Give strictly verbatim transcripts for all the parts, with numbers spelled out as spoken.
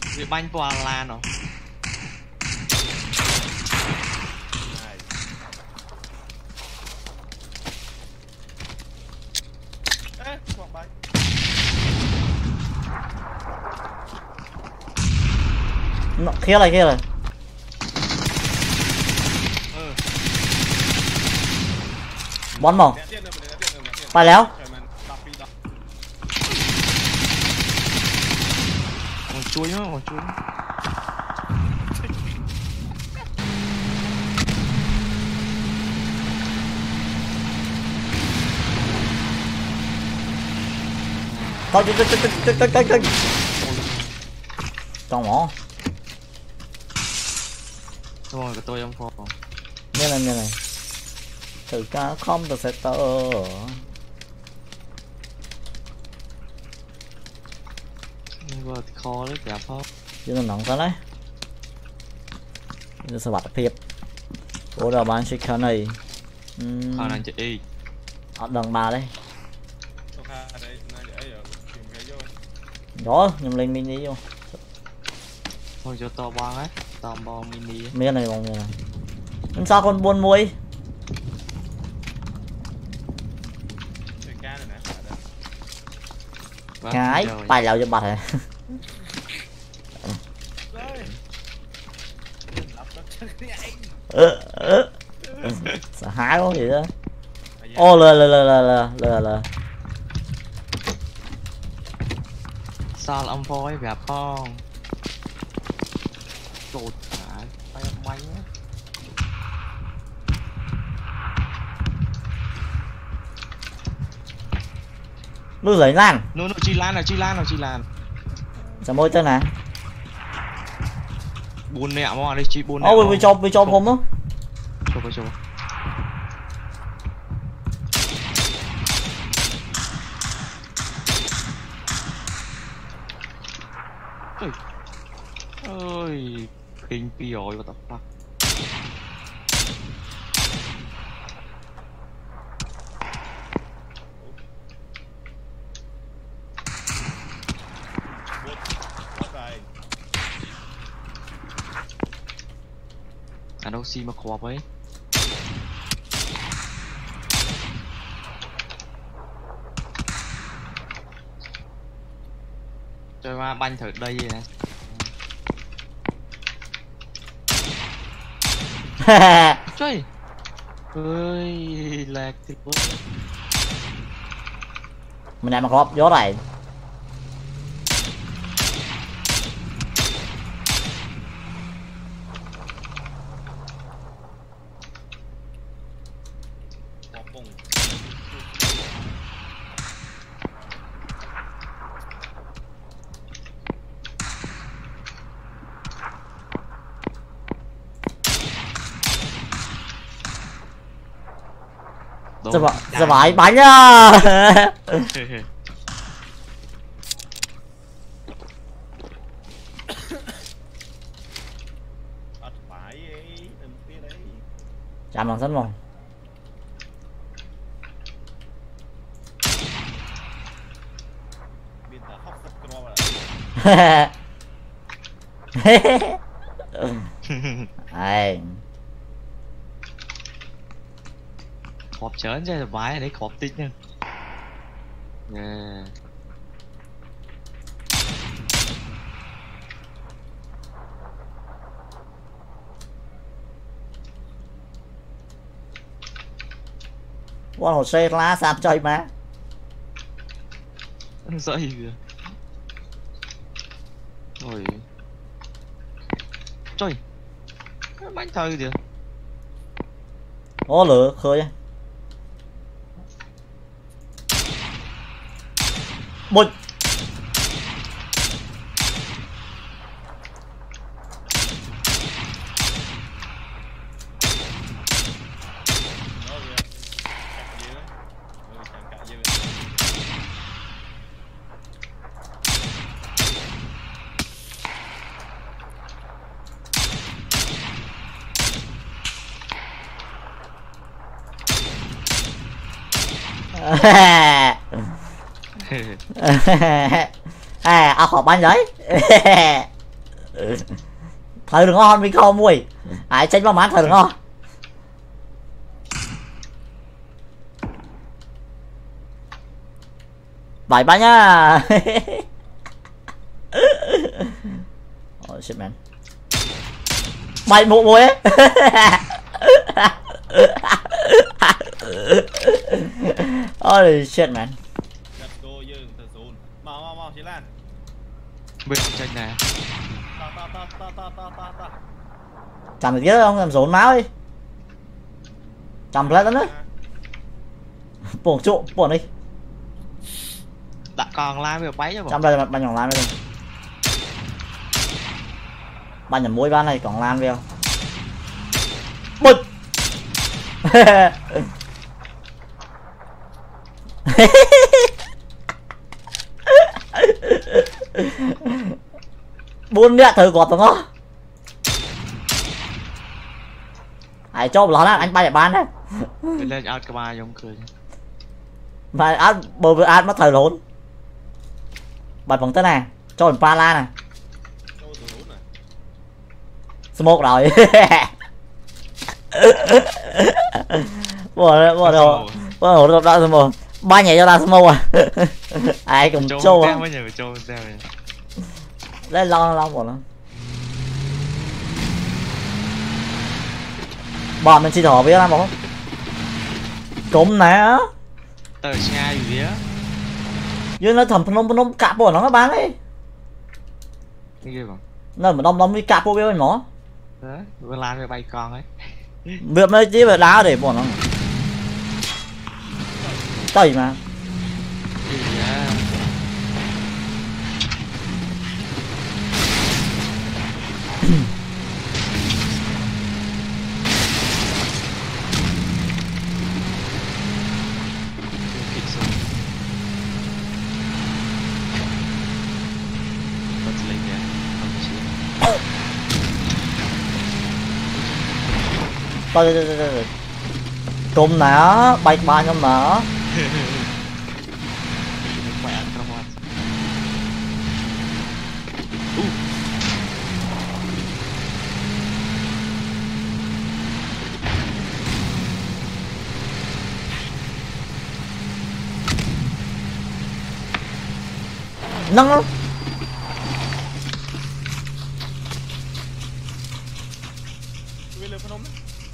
Bị banh qua lan rồi. Ê, quảng bánh. Nó kia này kia này. Ừ. Bón màu. Phải léo. Còn chuối nữa, còn chuối. Thôi chết chết chết chết chết chết chết. Trong mỏ. Rồi cái tôi em phò. Như này như này. Từ ca không từ sẽ tơ. Vừa kho lấy cả phó. Chứ nó nóng cái đấy. Nó sẽ bắt phiệp. Ủa đâu bán chiếc khăn này. Khăn này chị y. Ở đằng bà đây. Đó, nhầm lên mini vô. Thôi cho to băng ấy, to bom mini. Miếng này bông này. Nhưng sao con buôn muối? Cái bài lào cho bật hả? Sợ hãi quá vậy đó. Ô lờ lờ lờ lờ lờ lờ lờ. Sao là ông phôi vẻ phong. Tụt hả? Phải ông bánh á. Nó giấy lan. Nó nó chi lan nào chi lan nào chi lan. Sao môi tên nè. Buồn nẹ mà đây chị buồn nẹ. Ô vì cho vì cho hôm đó. Cho cho. Ôi. Ôi, kinh pi rồi what the fuck. À đâu xi mà khóa ấy. Chơi qua banh thử đây vậy nè. Chơi. Ơi lạc thì quá. Mình làm một hộp gió này. Giờ vải, giờ vải bánh á. Chạm bằng sân mong. Đây. Khọp chớn chứ vái đấy khọp tích nha. Yeah. Qua hồ xe lá sao chơi má. Dậy kìa. Ôi. Trời. Bánh thời kìa. Ô lửa khơi á. Một. À, ao hộp bánh giấy. Thời đừng ngon mình không mùi ai tránh vào mát thời đừng ngon bảy ba nhá. Oh shit man. Mày bộ mùi ấy. Holy shit man. Let's go dương từ xuống mau mau mau chị Lan bên trên này ta ta ta ta ta ta ta ta Chằm được chứ không làm rốn máu đi. Chằm lại đó nữa. Bổ trụ bổ đi. đã còn lai với bấy chứ bộ Chằm đây bạn nhỏng lan đây. Bạn nhỏng mũi ban này còn lan vào. Bụt. Buôn mẹ thử gọt đúng không? Hãy cho nó là anh bay để bán đấy. mình lên out cái ba giống cười Mà ăn bờ vừa ăn mất thời lớn. Bật bằng thế này, cho mình pa la này. đâu từ xuống này Smoke rồi. Bỏ bỏ đồ. Bỏ đồ ra smoke. Ba nhảy cho ra smoke à. Ai cùng trâu à. mới nhờ trâu sao vậy Lên lo lo bỏ nó. Bọn mình chỉ thỏ với nó không? Cũng nè. tờ xa gì vậy Nhưng nó thầm nó nó cạp của nó bán đi. cái gì còn Nó mà đông đông đi cạp của bên nó. đấy vừa lan với bay con ấy Việc nó chỉ về đá để bỏ nó. Tẩy mà. gì vậy Thôi thôi thôi thôi. Cùng nè, bay ba nhóm nè. khỏe trong hoa Nâng lắm. Quên lên phân ống đấy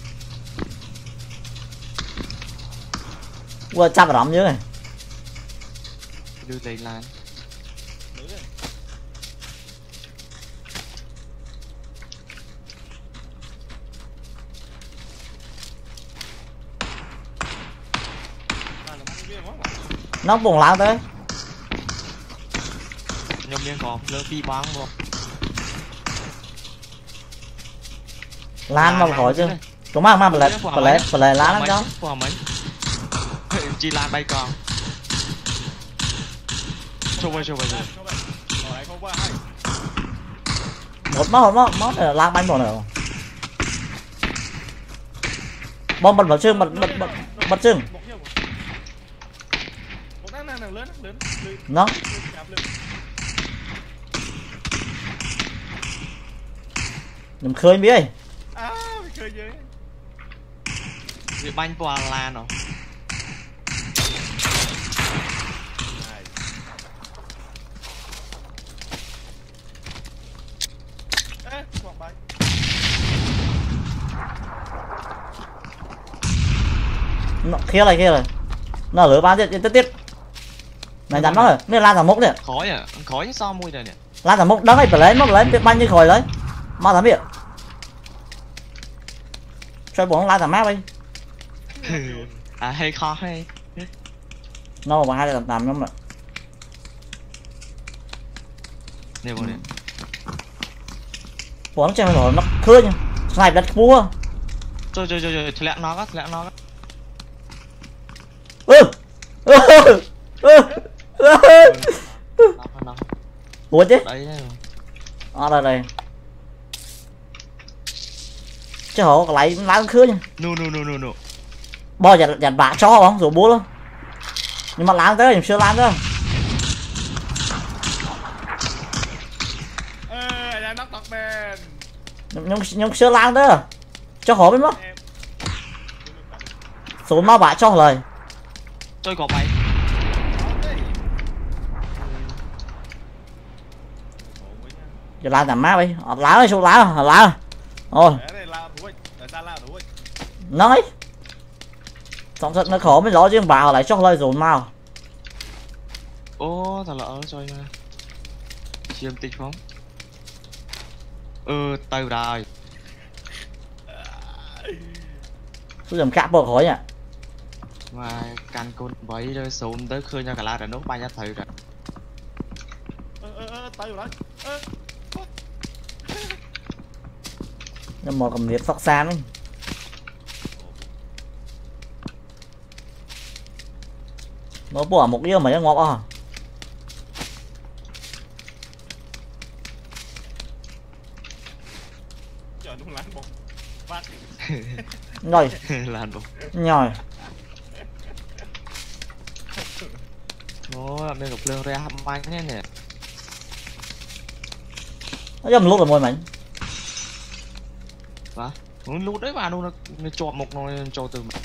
Qua chắp vào đóng dưới này. đưa lấy lan nữ này à, là bắn viên quá mà. Nó buồn lặng tới. nhôm miếng còn lơ phi bắn luôn Lan mà khỏi chứ. Cũng mang mang lại phải lấy phải lấy lá lắm đó. qua mấy chi lan bay con cho bay cho bay Đây, cho vậy. Ở đây không qua hay Một máu một máu máu là lan bánh một rồi. Bom bật vào chương bật bật bật bật chương. một nhiều một đang đang lớn lớn lớn Nó đừng khơi biết ơi. à mình cười gì bị banh qua lan rồi này ê quảng bay Nó kia này kia này. Nó lửa bán tiếp tiếp tiếp. Này dám nó rồi, mới lan thằng mốc này. khói à khói sao mùi này nè Lan thằng mốc đắng ấy phải lấy mốc lấy biết banh như khỏi lấy. Mau thằng miệng. Xoay bốn lan thằng map đi. à hay khó hay Nó mà hai tầm tầm lắm mà. nè bộ này Bỏ nó chơi rồi nó khơi nha. Snipe đặt cua. rồi rồi rồi rồi lẹ nó lẹ nó Ừ. Ừ. Ừ. nó Ủa chứ. đấy Ở đây đây. Chứ họ lại lá khứa nha. no no no no no Bao giờ dàn bạ cho không rồi búa luôn. Nhưng mà láng tới, chưa láng tới. ê em nóc tóc bên. Nhưng nhưng chưa lang đó. Cho khó bên mất. Em. Số mau bả cho lời. Chơi có bay. Giờ lang tạm má đi. Lá đi số lá rồi, lá rồi. Ôi, Để đây la thủ ích, để ta la thủ ích. nói. Xong thật nó khó mới rõ chứ bà lại cho lời dồn mau. Ô thật là ở chơi mà. Chiêm tích không? Ừ, tay rồi. Tôi dầm cạp bộ khỏi nhỉ. Mà căn con bấy rồi xuống tới khơi cho cả la đã nốt bay ra thử rồi. Ơ ơ ơ tay vào đấy. Ơ. Nhưng mà cầm liệt sóc xa ấy. Nó bỏ một cái mà nó ngọt à. Trời đúng lắm bông. Phát. Rồi, Lan bụng. nhồi. Nó bên gặp lương ra hăm bánh thế nè. Nó dầm lúc rồi môi mình. Hả? Lúc đấy mà nó nó chọt một nó cho từ mình.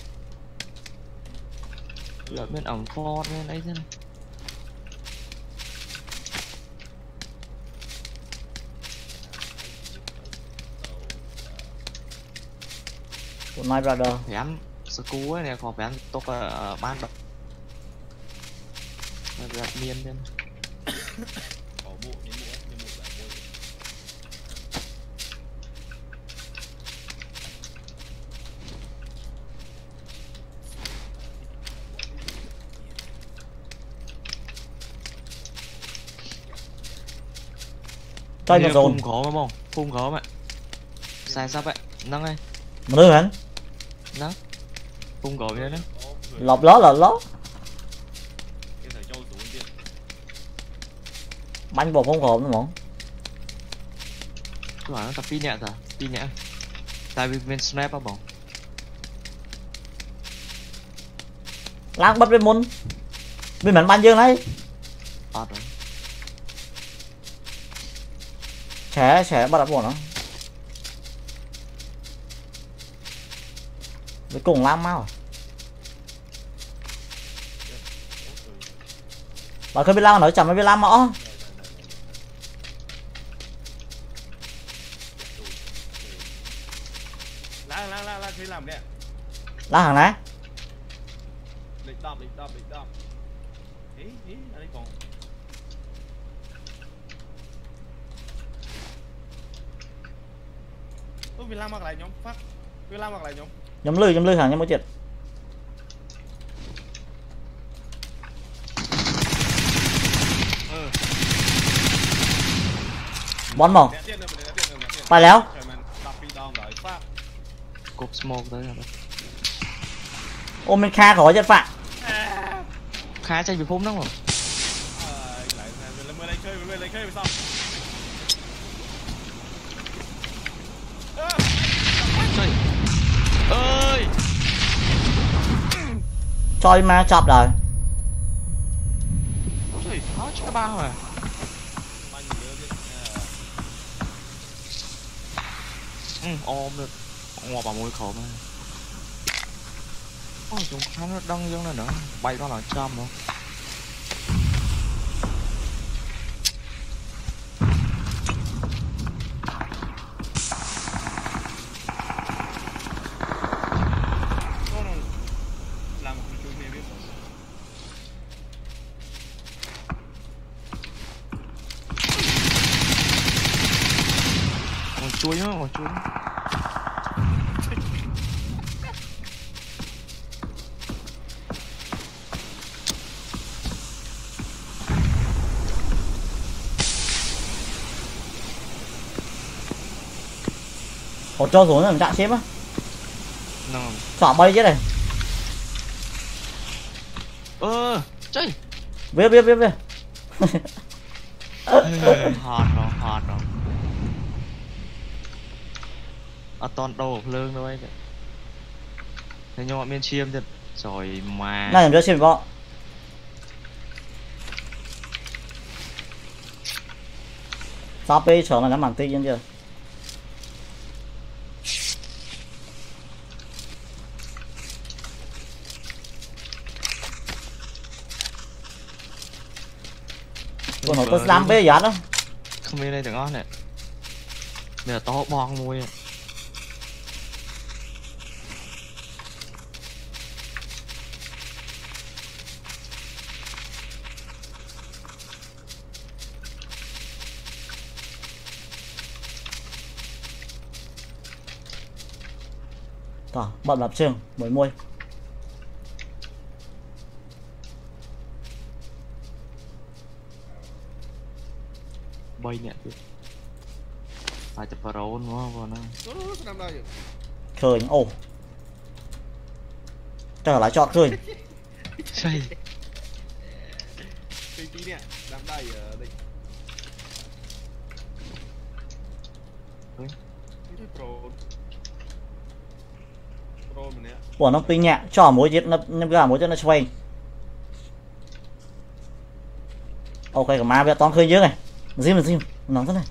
Là bên ổng kho bên ấy thế này. Good night brother. Phải ăn school ấy nè, còn phải ăn tốt ở ban đọc. Nó đặt miên bên. Có bộ những bộ những bộ lại bộ. Chơi mà dồn. Phun khó mà bông, phun khó mà. Sai sắp vậy, nâng ơi, Mà đưa hẳn. nâng. Phun khó vậy đó. Lọp ló lọp ló. Cái thầy châu xuống tiên. Bánh bột không khổ nữa mỏng. Cứ bảo nó tập pin nhẹ rồi, pin nhẹ. Tại vì bên snap á bông. Lang bắp lên môn. Bên mình ban dương đấy. Ọt rồi. Trẻ trẻ bắt đặt của nó. Với cùng lang mau. Bà khơi biết lang nói chẳng mới biết lang mõ. La la la la khi làm nè. Lang hàng này. Lịch đọc lịch đọc lịch đọc. Ý ý ở đây còn. Ơ vì làm mặc lại nhóm phát. Vì làm mặc lại nhóm. Nhóm lư nhóm lư hàng nhóm mỗi triệt. Ừ. Bón mỏng. Nè tiền được nè tiền được nè tiền. Phải léo. Trời mình đọc phi đòn đợi phát. Cục smoke tới rồi. Ôm bên kha khỏi chất phạm. Khá chạy bị phun đúng không? Ờ lại mình lên đây chơi mình lên đây chơi xong. Trời ơi. Cho đi ma chọc rồi. Trời, nó cho bao à. Ừ, ôm được. Ngọt vào môi khổ mà. Ôi, chúng khá nó đăng giống này nữa. Bay con là trăm không? Làm một chuối mì biết rồi. Còn chuối nữa, còn chuối. Ủa cho xuống làm trạng xếp á. Nó. Chọn bay chết này. Ơ, trời. Biết biết biết biết. Hot rồi, hot rồi. Ở toàn đồ lương thôi. Thế nhưng mà miên chiêm thật. Trời mà. Này làm cho xem có. sao pe sợ là nắm bằng ti chưa con nó có làm pe giá đó không biết đây được ngon này bây giờ to bong môi Tỏ, bận lập trường, mới môi bay nè phải chụp pro luôn quá nó năm đây khơi ồ trở lại chọn khơi xây tí tí nè năm đây ở đây cái pro pro mình nè của nó pin nhẹ cho mối chết nó nó gà mối chết nó xoay ok cả ma bây toán khơi dưới này riêng mình riêng nó thế này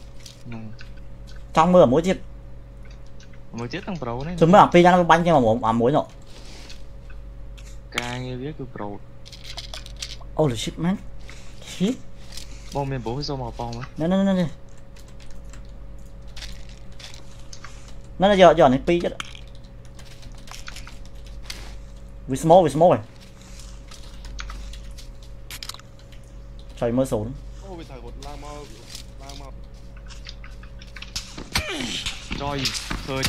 trong mưa mối chết mối chết thằng pro đấy chúng mới làm pin ra nó bắn cho mà muốn à mối nọ ca nghe biết cái pro oh shit man shit bom miền bố sao màu bom á nè nè nè nè nó là giờ giờ này pi chứ vì small vì small này trời mưa xuống ô bị thằng một la mau la mau rồi khơi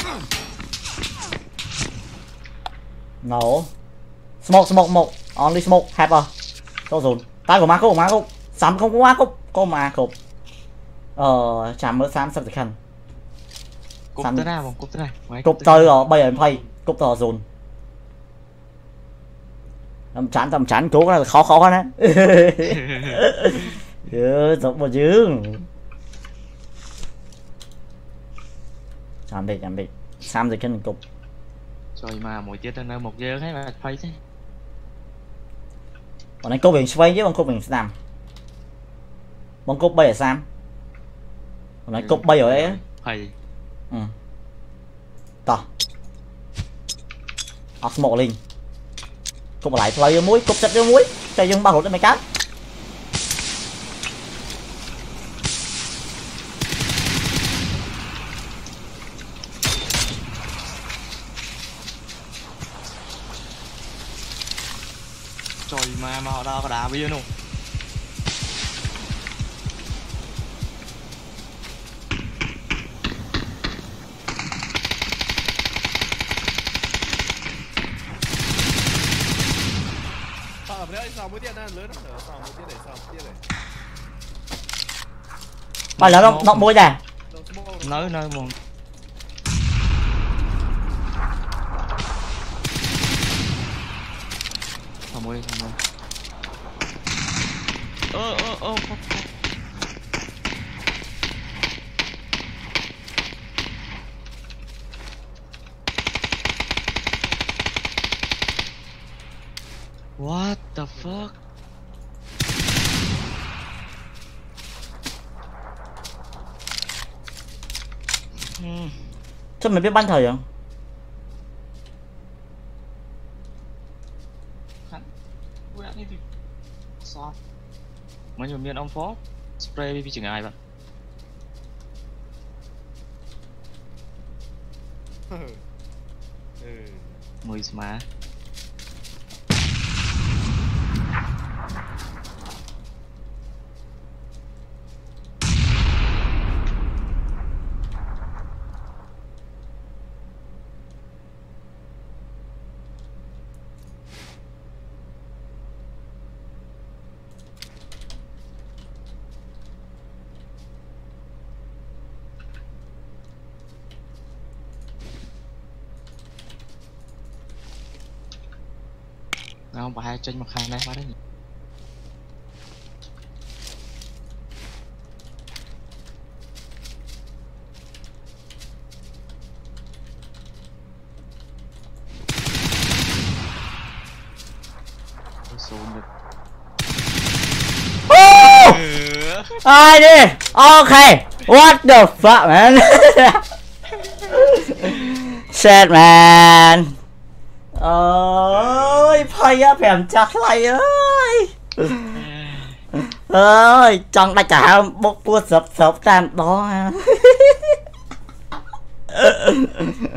no smoke smoke smoke only smoke have a có dồn tay của ma cốc của ma cốc sắm không có ma cốc có ma cốc ờ chạm mưa xám sắp được khăn cục tới nào không cục tới này cục tới rồi bây giờ em phay cục tờ dồn tầm chán tầm chán cố là khó khó đấy ừ giống một chứ chạm đi chạm đi xám được khăn cục rồi mà mỗi chết nó một giờ thấy mà phay thế bọn anh cốc mình xoay chứ bọn cốc mình làm bọn cốc bay ở sam bọn anh cốc bay ở ấy phay ừ tỏ ọc mộ linh cốc lại play muối cốc chặt vô muối cho dương bao hột lên mày cá trời mà mà họ đo có đá bây giờ luôn sao đấy sao mới tiền lớn lắm sao mới tiền để sao tiền để bao giờ nó nó muối nè nói nói một không ơi không ơi ơ ơ ơ what the fuck hmm. sao mày biết bắn thời không mấy nhiều miền ông phó spray vì chừng ai bạn mười mà không phải trên mặt hàng đây quá đấy nhỉ xuống được ai đi ok what the fuck man shit man ơi phây á phèm chặt lại ơi ơi trong đại cả bốc cua sập sập tan đó